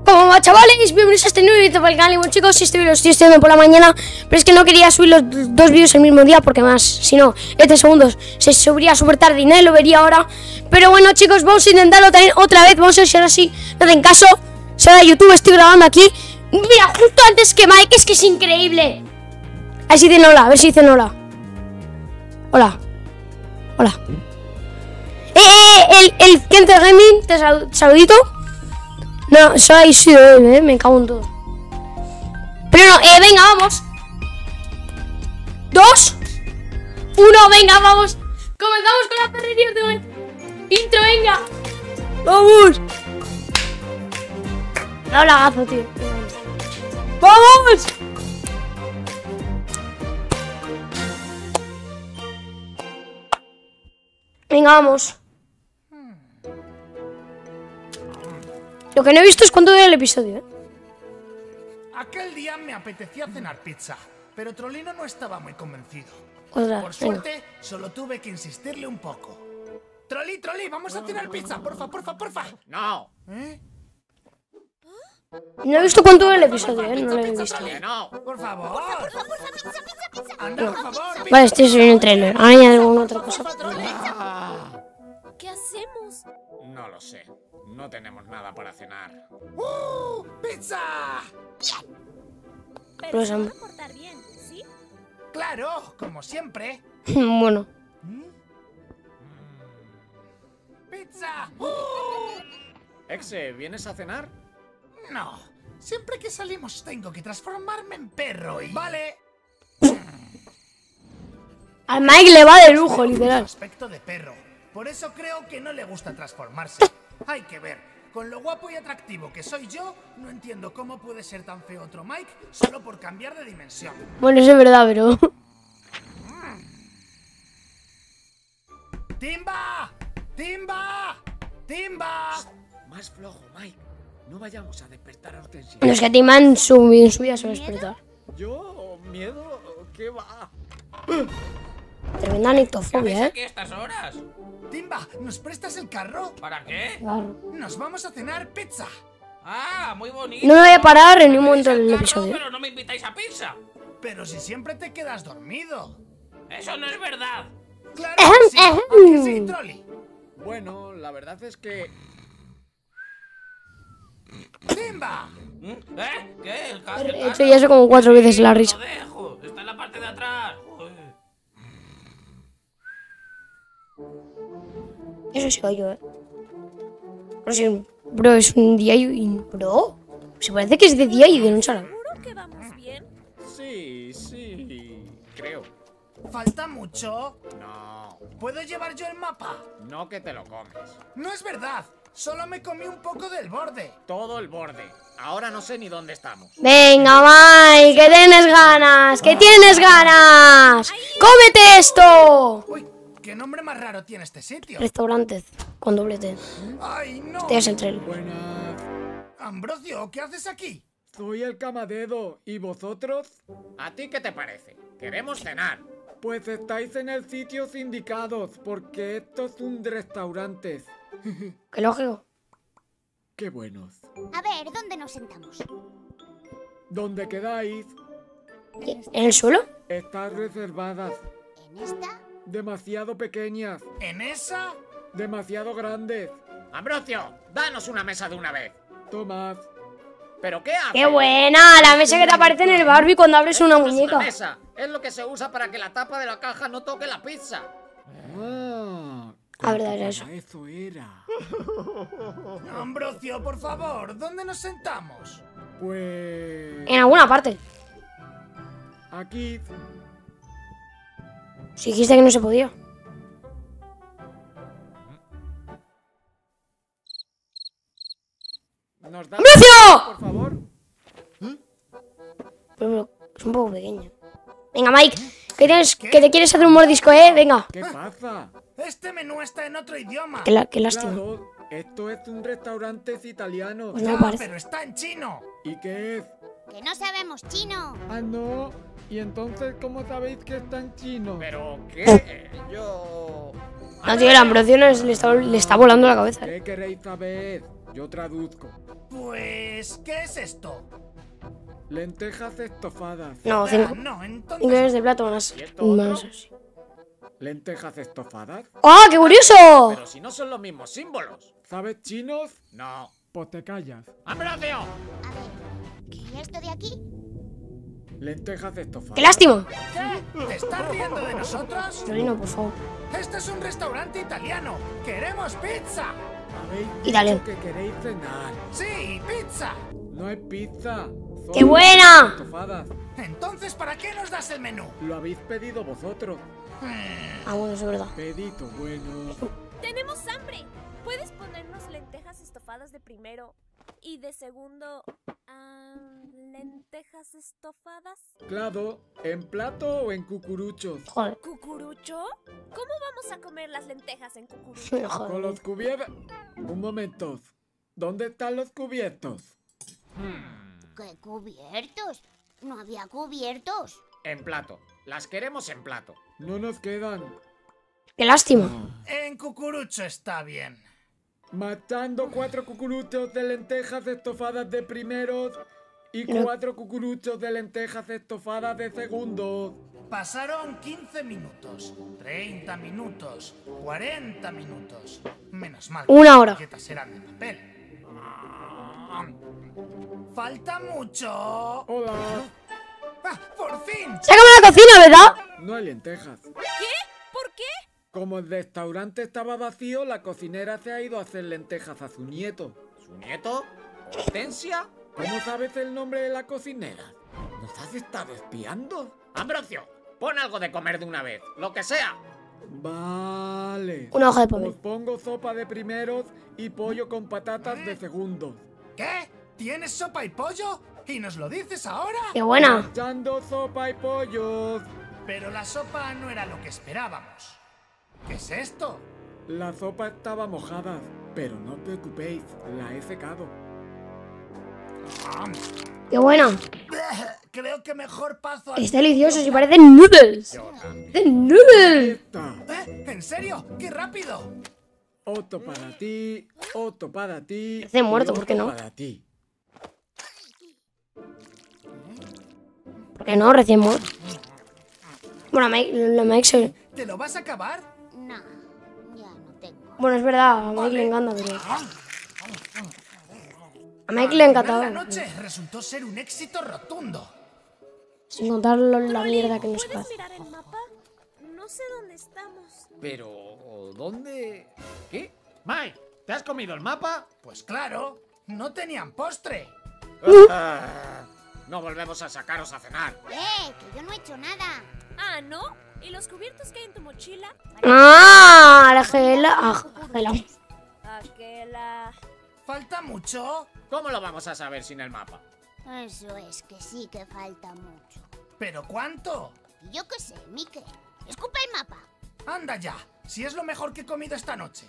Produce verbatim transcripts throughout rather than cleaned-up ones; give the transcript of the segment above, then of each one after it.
¿Cómo va, chavales? Bienvenidos a este nuevo vídeo para el canal. Y bueno, chicos, este vídeo lo estoy estudiando por la mañana, pero es que no quería subir los dos vídeos el mismo día, porque más, si no, este segundos se subiría súper tarde y nadie lo vería ahora. Pero bueno, chicos, vamos a intentarlo también otra vez. Vamos a ver si ahora sí no hacen caso. Se da YouTube, estoy grabando aquí. Mira, justo antes que Mike, es que es increíble. A ver si dicen hola, a ver si dicen hola. Hola. Hola. Eh, eh, el, el Kente Gaming, te sal, saludito. No, soy sido él, eh, me cago en todo. Pero no, eh, venga, vamos. Dos. Uno, venga, vamos. Comenzamos con la perrería de hoy. Intro, venga. Vamos. No la gazo, tío. ¡Vamos! Venga, vamos. Lo que no he visto es cuánto dura el episodio, ¿eh? Aquel día me apetecía cenar pizza, pero Trollino no estaba muy convencido. Otra, Por suerte, venga. Solo tuve que insistirle un poco. Trolli, Trolli, vamos a cenar pizza, porfa, porfa, porfa. No. ¿Eh? No he visto cuánto dura el episodio, ¿eh? No lo he visto. No. Por favor. Porfa, porfa, porfa, pizza, pizza, pizza. Anda, por favor. Vale, estoy subiendo el trailer. Ahora añade alguna otra cosa. ¿Qué hacemos? No lo sé. No tenemos nada para cenar. ¡Uh! ¡Pizza! Pero Pues, se um, van a portar bien, ¿sí? Claro, como siempre. Bueno. ¡Pizza! ¡Uh! Exe, ¿vienes a cenar? No. Siempre que salimos tengo que transformarme en perro y... Vale. Al Mike le va de lujo, literal. Aspecto de perro. Por eso creo que no le gusta transformarse. Hay que ver. Con lo guapo y atractivo que soy yo, no entiendo cómo puede ser tan feo otro Mike solo por cambiar de dimensión. Bueno, eso es verdad, pero... ¡Timba! ¡Timba! ¡Timba! Más flojo, Mike. No vayamos a despertar a Hortensia. No, es que a ti me han subido en su vida se va a despertar. ¿Yo? ¿Miedo? ¿Qué va? Tremenda nictofobia, ¿eh? aquí a estas horas? Timba, ¿nos prestas el carro? ¿Para qué? Claro. Nos vamos a cenar pizza. Ah, muy bonito. No me voy a parar en ningún Me momento pedís del el carro, episodio. Pero no me invitáis a pizza. Pero si siempre te quedas dormido. Eso no es verdad. ¡Claro que sí! ¿A que sí, Trolli? Bueno, la verdad es que... ¡Timba! ¿Eh? ¿Qué? ¿El ca- He el hecho carro? ya eso como cuatro veces la Lo risa. dejo. Está en la parte de atrás. Uy. Eso sí oigo, ¿eh? No sé, bro, es un día y... ¿Bro? Se parece que es de día y de noche a la vez. ¿Seguro que vamos bien? Sí, sí... Creo. ¿Falta mucho? No. ¿Puedo llevar yo el mapa? No que te lo comes. No es verdad. Solo me comí un poco del borde. Todo el borde. Ahora no sé ni dónde estamos. Venga, Mike, que tienes ganas, que tienes ganas. ¡Cómete esto! Uy, ¿qué nombre más raro tiene este sitio? Restaurante con doble T. ¡Ay, no! Este es el trailer. Buenas. Ambrosio, ¿qué haces aquí? Soy el camadedo. ¿Y vosotros? ¿A ti qué te parece? Queremos cenar. Pues estáis en el sitio indicados, porque esto es un restaurante. Qué lógico. Qué buenos. A ver, ¿dónde nos sentamos? ¿Dónde quedáis? ¿En el suelo? Estás reservadas. ¿En esta? Demasiado pequeñas. ¿En esa? Demasiado grandes. Ambrosio, danos una mesa de una vez. Tomad. ¿Pero qué haces? ¡Qué buena! La mesa que te aparece en el Barbie cuando abres una No es muñeca. mesa. Es lo que se usa para que la tapa de la caja no toque la pizza. Ah, La verdad era eso. Eso era. Ambrosio, por favor, ¿dónde nos sentamos? Pues... En alguna parte. Aquí. Si dijiste que no se podía. ¿Nos da ¡Ambrosio! por favor? Pero es un poco pequeña. Venga, Mike, que, tienes, que te quieres hacer un mordisco, ¿eh? Venga. ¿Qué pasa? Este menú está en otro idioma. Qué, la- qué lástima. Claro, esto es un restaurante italiano. Pues no Ya, me parece. pero está en chino. ¿Y qué es? Que no sabemos chino. Ah, no. ¿Y entonces cómo sabéis que está en chino? ¿Pero qué? Oh. Yo... No, tío, el Ambrosio no es- le, está, le está volando la cabeza. ¿eh? ¿Qué queréis saber? Yo traduzco. Pues, ¿qué es esto? Lentejas estofadas. No, Ah, cinco. no, entonces... Ingredientes de plato más. ¿Y esto otro? más así. ¿Lentejas estofadas? ¡Ah, qué curioso! Pero si no son los mismos símbolos. ¿Sabes chinos? No. Pues te callas. ¡Ambrosio! A ver, ¿y esto de aquí? Lentejas estofadas. ¡Qué lástima! ¿Qué? ¿Te estás riendo de nosotros? Florino, por favor. Este es un restaurante italiano. ¡Queremos pizza! Habéis Italiano. dicho que queréis cenar. ¡Sí, pizza! No hay pizza. Son ¡Qué buena! estofadas. Entonces, ¿para qué nos das el menú? Lo habéis pedido vosotros. Ah, bueno, eso es verdad. Pedito bueno. Tenemos hambre. ¿Puedes ponernos lentejas estofadas de primero y de segundo, ah, lentejas estofadas? Claro, ¿en plato o en cucuruchos? Joder. ¿Cucurucho? ¿Cómo vamos a comer las lentejas en cucurucho? Con Joder. los cubiertos. Un momento. ¿Dónde están los cubiertos? ¿Qué cubiertos? No había cubiertos. En plato. Las queremos en plato. No nos quedan. ¡Qué lástima! En cucurucho está bien. Matando cuatro cucuruchos de lentejas estofadas de primeros y Pero- cuatro cucuruchos de lentejas estofadas de segundos. Pasaron quince minutos, treinta minutos, cuarenta minutos. Menos mal que Una las hora. galletas eran de papel. ¡Falta mucho! Hola. ¡Ah, ¡por fin! ¡Sácame la cocina, ¿verdad? No hay lentejas. ¿Qué? ¿Por qué? Como el restaurante estaba vacío, la cocinera se ha ido a hacer lentejas a su nieto. ¿Su nieto? ¿Hortensia? ¿Cómo sabes el nombre de la cocinera? ¿Nos has estado espiando? ¡Ambrosio! Pon algo de comer de una vez. Lo que sea. Vale. Una hoja de Os papel. pongo sopa de primeros y pollo con patatas de segundos. ¿Qué? ¿Tienes sopa y pollo? ¿Y nos lo dices ahora? ¡Qué buena! Echando sopa y pollos. Pero la sopa no era lo que esperábamos. ¿Qué es esto? La sopa estaba mojada, pero no os preocupéis, la he secado. ¡Qué buena! Creo que mejor paso a... Es delicioso, si parecen noodles. ¡Parecen noodles! Esta. ¿Eh? ¿En serio? ¡Qué rápido! Otro para ti, otro para ti. Parece muerto, y ¿por qué otro no? Para ti. ¿Por qué no? Recién muerto. Bueno, Mike, la Mike se... ¿Te lo vas a acabar? No, ya no tengo. Bueno, es verdad, a Mike le encanta, pero... A Mike le La encantaba. noche resultó ser un éxito rotundo. Sin contar lo- la mierda que nos ¿Puedes pasa. mirar el mapa? No sé dónde estamos. Pero... ¿dónde? ¿Qué? Mike, ¿te has comido el mapa? Pues claro, no tenían postre. Ah, no volvemos a sacaros a cenar. ¡Eh! Que yo no he hecho nada. Ah, ¿no? ¿Y los cubiertos que hay en tu mochila? ¡Ah! La gela... Ah, gela. Aquela... ¿Falta mucho? ¿Cómo lo vamos a saber sin el mapa? Eso es que sí que falta mucho. ¿Pero cuánto? Y yo qué sé, Mike. Escupe el mapa. Anda ya, si es lo mejor que he comido esta noche.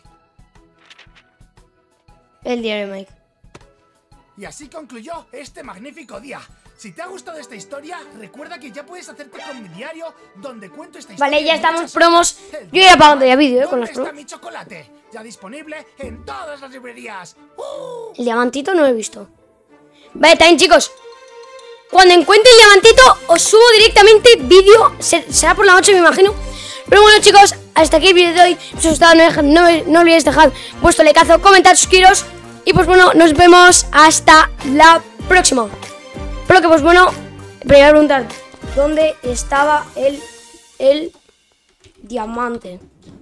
El diario de Mike. Y así concluyó este magnífico día. Si te ha gustado esta historia, recuerda que ya puedes hacerte con mi diario, donde cuento esta historia. Vale, ya y estamos muchas promos. otras. El Yo ya pagando ya vídeo, eh, con ¿Dónde las está promos. mi chocolate? Ya disponible en todas las librerías. ¡Uh! El diamantito no lo he visto. Vale, también chicos. Cuando encuentre el diamantito, os subo directamente vídeo. se- Será por la noche, me imagino. Pero bueno, chicos, hasta aquí el vídeo de hoy. Si os ha gustado, no, deja- no, no olvidéis dejar vuestro likeazo, comentar, suscribiros. Y pues bueno, nos vemos hasta la próxima. Pero que pues bueno, primero preguntar, ¿dónde estaba el, el diamante?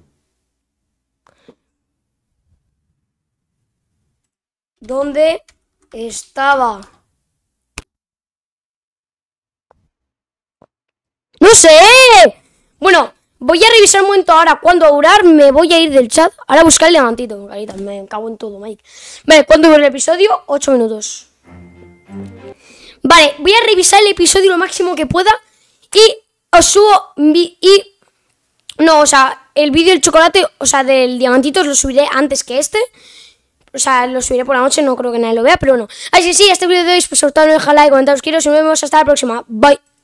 ¿Dónde estaba? ¡No sé! Bueno, voy a revisar un momento ahora cuándo durar. Me voy a ir del chat. Ahora a buscar el diamantito. Carita, me cago en todo, Mike. Vale, ¿cuándo dura el episodio? ocho minutos. Vale, voy a revisar el episodio lo máximo que pueda. Y os subo... vi- Y... No, o sea, el vídeo del chocolate, o sea, del diamantito, os lo subiré antes que este. O sea, lo subiré por la noche, no creo que nadie lo vea, pero bueno. Así que sí, este vídeo de hoy, pues sobre todo no deja like, comentar, os quiero, y nos vemos hasta la próxima. Bye.